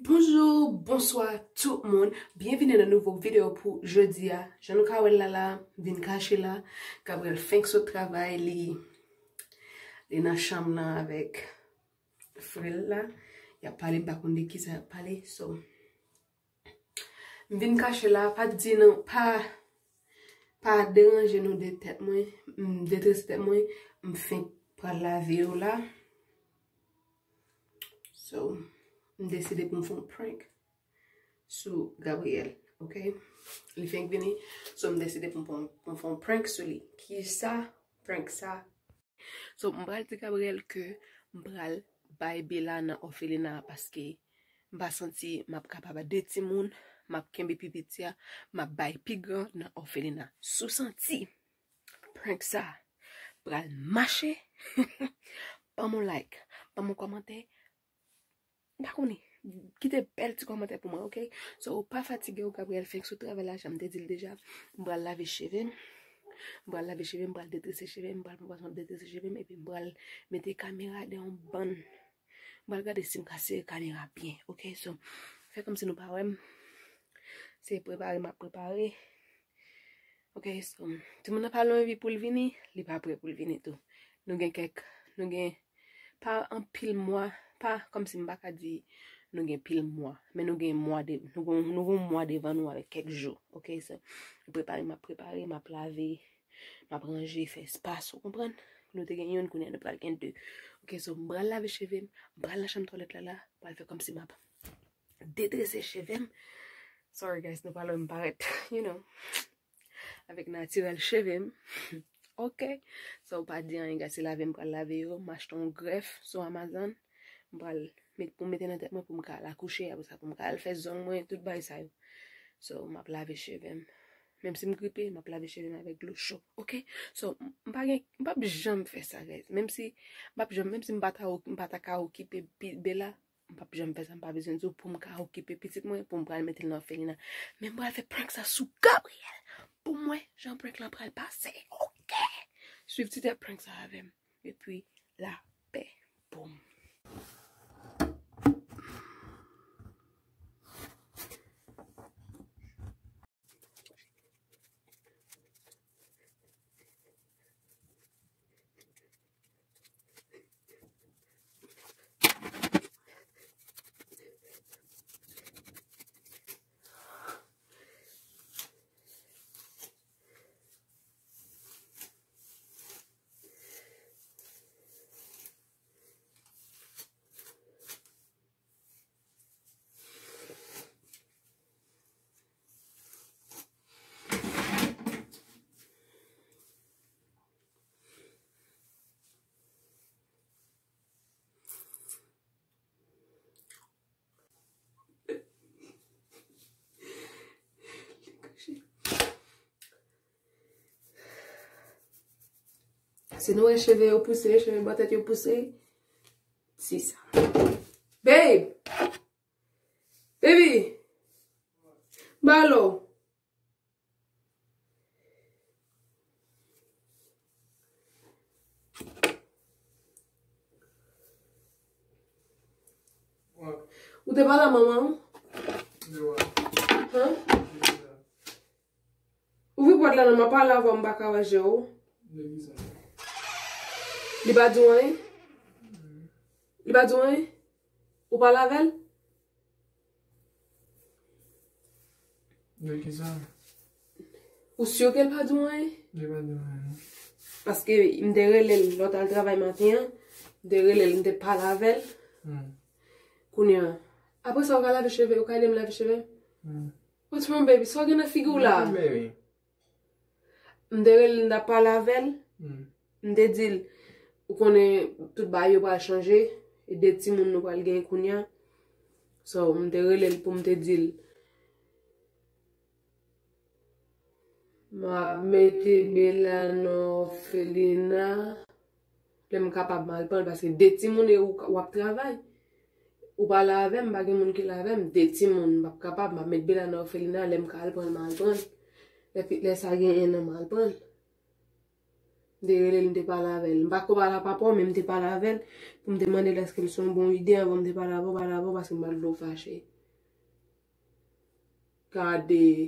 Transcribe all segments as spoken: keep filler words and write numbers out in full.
Bonjour, bonsoir tout le monde. Bienvenue dans une nouvelle vidéo pour jeudi. Je nous kawel là là, vin caché là. Gabriel fait son travail, li, li dans chambre là avec frère là. Il a parlé pas qu'on dit qui ça a parlé, so. Vin caché là, pas dire non, pas pas déranger nous de tête moi, de tête moi, me fait par la vidéo là. So, je décidé pour me faire un prank sur Gabriel, ok? Il fait venir, so je décidé pour me faire un prank sur lui. Qui ça? Prank ça. So, je vais dire Gabriel que je vais bailler Bella dans ofelina parce que je vais sentir que je suis capable de ti moun, je suis capable de pipitia, je vais bailler plus grand dans ofelina. Sous senti, prank ça. Je vais marcher. Pas mon like, pas mon commentaire. Bakoni, quittez belle petit commentaire pour moi, ok? So, pas fatigué au Gabriel fait que ce travail là, j'aime te dire déjà, je vais laver cheveux, je vais laver cheveux, je vais détresser cheveux, je vais prendre détresser cheveux et puis je vais mettre la caméra dans une bonne, je vais regarder si je casse la caméra bien, ok? So, fait comme si nous parlons, c'est préparé, m'a préparé, ok? So, tout le monde a parlé envie pour le venir, il n'est pas prêt pour le venir tout. Nous avons quelques, nous avons pas un pile mois. Pas comme si m'baka dit nous avons pile mois, mais nous avons mois de nous avons nous avons mois devant nous avec quelques jours, ok? So, je prépare, m'a préparé, m'a lavé, m'a rangé, fait espace, vous comprenez? Nous te gagnons une kunya, nous pral gagne deux, ok? So, m'bra laver cheveux, m'bra la chambre toilette là là, pour faire comme si m'a détresser cheveux. Sorry guys, nous parlons me paraître, you know, avec naturel cheveux. Ok? So, pas dire un gars c'est laver, m'bra laver yo, m'achète un greffe sur Amazon. Pour mettre dans tête moi pour me la coucher après ça pour me faire zone moi tout bail ça so m'a laver cheveux même si me grippé m'a laver cheveux avec l'eau chaude, ok? So pas pas jamais faire ça guys, même si pas jamais même si me pas pas ta occuper Bella pas jamais faire ça, pas besoin de pour me occuper petite moi pour me mettre dans ofelina, même pas faire prank ça sous Gabriel pour moi j'en prank là pour le passer, ok? Suivre petit prank ça avec et puis la paix, boum. Si nous les cheveux poussés, les cheveux bataille poussés, c'est ça. Babe! Baby! Balo! Ouais. Où t'es pas là, maman? Ouais. Hein? Où vous pouvez là, non, pas là, vous m'baka wa jeo? Li ba douane? Li ba douane? Ou pas lavel? De qui ça? Ou sûr qu'elle pas douane? Li ba douane. Parce que il me derele l'autre al travail matin, derele il me pas lavel. Kunya. Après ça on va laver cheveux, on va aller me laver cheveux. What's wrong baby? So gonna figure là. Baby. Me derele n'a pas lavel. Me dit ou connaît tout bail va changer et des petits moun nous va gagner kunya. So me derele pour me dire ma mete Bella no ofelina. Je suis capable de mal prendre parce que des petits moun ou travail. Ou pas laver, je ne sais pas qui lave, des petits moun, je suis capable de mettre Bella no ofelina, je suis capable de mal prendre. Et puis laisse ça gagner un mal prendre. De relève me pas laver. Je ne sais pas papa même te pas laver pour me demander est-ce qu'elles sont bonnes idées avant de pas laver, pas laver parce que mal l'eau fâché. Gade.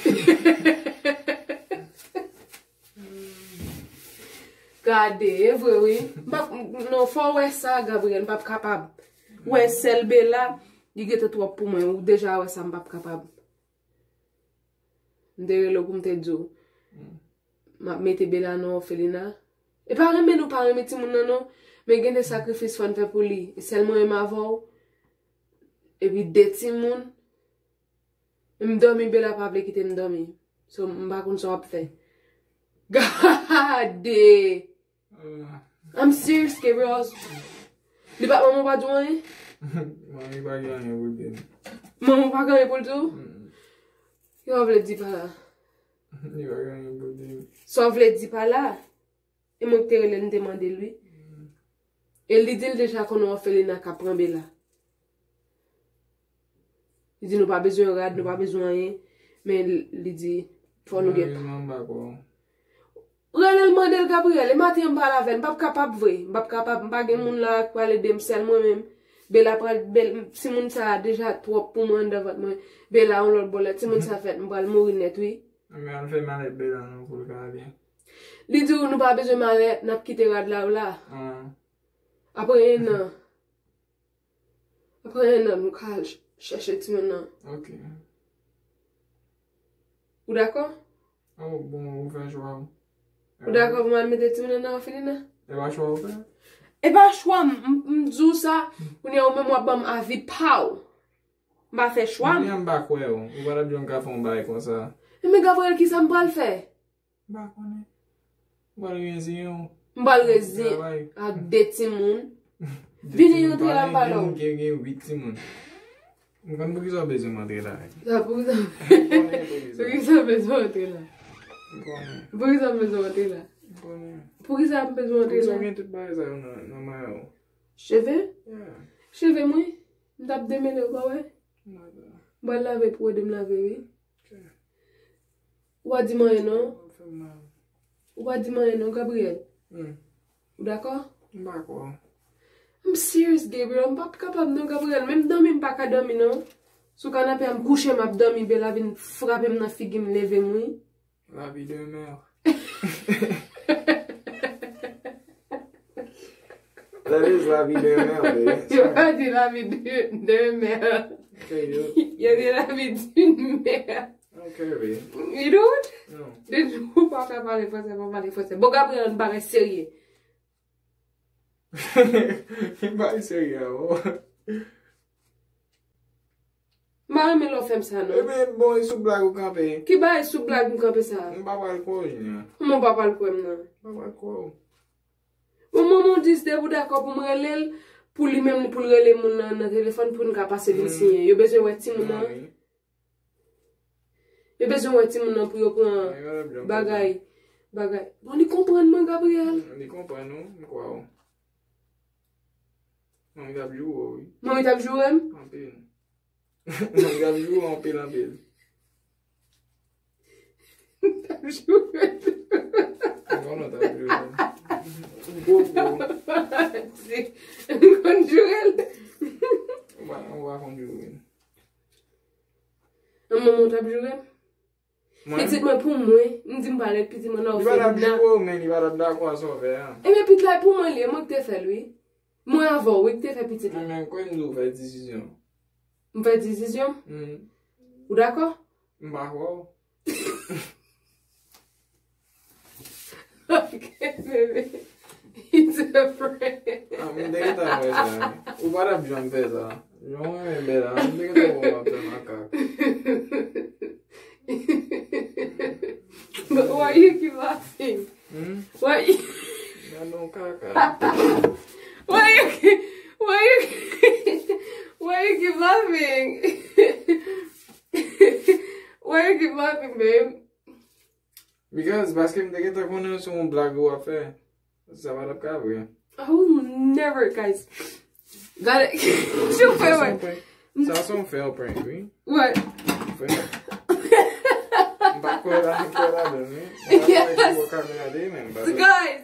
Gade, vre oui. Non, faut ouais ça, Gabriel, pas capable. Ouais, sel bela, il gete trop pour moi, ou déjà ouais ça pas capable. Ndere le pour me dire. Ma mete bela non ofelina. Et pas remettre nous pas remettre mon non, mais gen des sacrifices fon faire pour lui. Seulement il m'avou. Et puis des ti moun. M'dormi bela pas vle quitter m'dormi. So m'pa kon so ap fait. Gade. I'm serious, Gabriel. Li ba maman pa jwenn? Maman pa genyen pou dem. Maman pa genyen pou tout? Yo vle di pa la. Li pa genyen pou dem. So vle di pa la. E mwen te rele n demande lui. E li dil deja konon ofelina ka pran bela. Li di nou pa bezwen rad, nou pa bezwen yen. Men li di, fò nou get. Rele l mandel Gabriel, e mati yon bala ven, mbap kapab vwe. Mbap kapab, mbap gen moun la kwa le dem sel mwen men. Bela pral, bel, si moun sa deja trop pou mwen davat mwen. Bela on lor bolet, si moun sa fet mbral mouri net, oui. Men an fè malet bela nan pou lka bien. Li di ou nou pa bezwen malet, nap kite rad la ou la. Apre en nan. Apre en nan, nou kal chèche ti men nan. Ok. Ou d'akon? Ou bon, ou fè chwa ou. Ou d'akon pou man mette ti men nan ofelina? E ba chwa ou fè? E ba chwa mdjou sa, ou nye ou men wap bam avi paw. Mba fè chwa m. Mwen yon bak wè ou, ou wala diyon ka fon bay kon sa. E me Gabriel ki sa mbral fè? Bak wane. Wala yon zi yon. Mbral rezi ak de ti moun. Vini yon tre la mbalo. Mwen gen gen wit ti moun. Mwen kan pou ki sa bezon mante la. Sa pou ki sa Pou ki sa bezon mante la. Pou ki sa bezon mante la. Pou ki sa bezon mante la. Pou ki sa gen tout bay sa yon nan mayo. Cheve? Yeah. Cheve mwen? Mdap demene ou ba we? Mbal lave pou wè dem lave we? Ou a di manye non? Ou a di manye non, Gabriel? Ou d'akor? D'akor. I'm serious, Gabriel. M pa kapab non, Gabriel. Mem domi m pa ka domi non. Sou kanapè am kouche m ap domi be la vin frape m nan figi m leve mwen. La vie de mère. That is la vie de mère. Yo a di la vie de, de mère. Okay, yo. Yo di la vie d'une mère. Okay, babe. You don't? No. De nou pa ka pale fose, pa pale fose. Bo Gabriel m bare serye. Yon ba serye ou. Mare me lo fem sa non? Ebe bon yon sou blag ou kampe. Ki ba yon sou blag m kampe sa? M pa pal kou yon. Mwen pa pal kou m nan? M pa pal kou. Mwen moun dis de ou d'akor pou m relel, pou li men pou relel moun nan telefon pou n ka pase vin sinye. Yo bezwen wè ti moun nan? Yo bezwen wè ti moun nan pou yo pran bagay. Bagay. Bon, ni kompren mwen, Gabriel? Ni kompren nou? Ni kwa ou? Mwen gab jou ou? Mwen tap jou em? Anpil. Mwen gab jou ou anpil anpil? Tap jou em? Mwen nou tap jou ou? Go, go. Si, mwen kon jou el? Mwen wakon jou ou? Mwen mwen tap jou em? Pitit mwen pou mwen, mwen di mbale pitit mwen nou fe. Li ba dap jou ou men, li ba dap da kwa so fe. E men pit la pou mwen li, mwen te fe lwi. Mwen avon, wè te fe pitit la. Men kwen nou fe disisyon. Mwen fe disisyon? Ou d'akor? Mba kwa ou? Ok, bebe. It's a prank. Mwen deke ta mwen sa. Ou ba dap jou mpe sa. Jou mwen mbe la. Mwen deke ta mwen apre makak. But why you keep laughing? Hmm? Why you... I don't kaka. Why you keep... Why you keep... Why you keep laughing? Why you keep laughing, babe? Because baske mte ke ta konen sou moun blag ou a fe. Sa va dap ka vwe. I will never, guys. Got it. She'll pay what? Sa son fail prank, oui? What? Fail. Mba kwe la ni kwe la den, oui? Yes. Guys.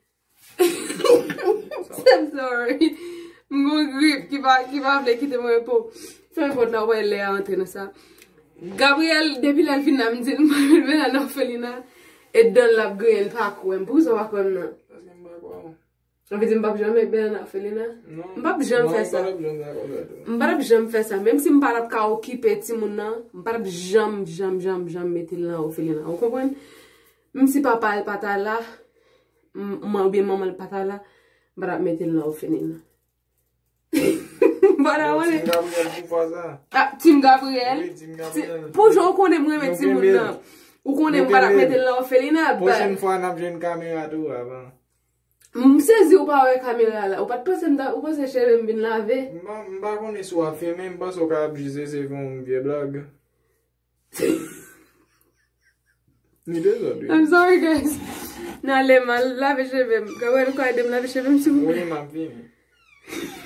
I'm sorry. I'm going to grip. Ki va vle kite mwen pou. Fè mwen pot la wè le a ante na sa. Gabriel, depuis la fin, elle me dit, je vais aller à ofelina et dans la gueule, pas quoi. Pour ça, va comme non. On veut dire, je ne vais jamais aller à ofelina. Non. Je ne vais jamais faire ça. Je ne vais jamais faire ça. Même si je ne vais pas occuper petit moun, je ne vais jamais, jamais, jamais, jamais mettre là à ofelina. Vous comprenez? Même si papa est pas là, moi ou bien maman est pas là, je vais mettre là à ofelina. Voilà, on est. Ah, Tim Gabriel. Oui, Tim Gabriel. Pour je connais moi mettre Tim là. Ou connais pas mettre là ofelina. Prochaine fois on a une caméra tout avant. M'saisi ou pas avec caméra là. Ou pas penser m'da ou penser chez me laver. M'pa connais soit filmer, m'pas au cap diser c'est une vieille blague. Ni désolé. I'm sorry guys. N'allez mal laver cheveux. Gabriel quoi de me laver cheveux s'il vous plaît. Oui, ma fille.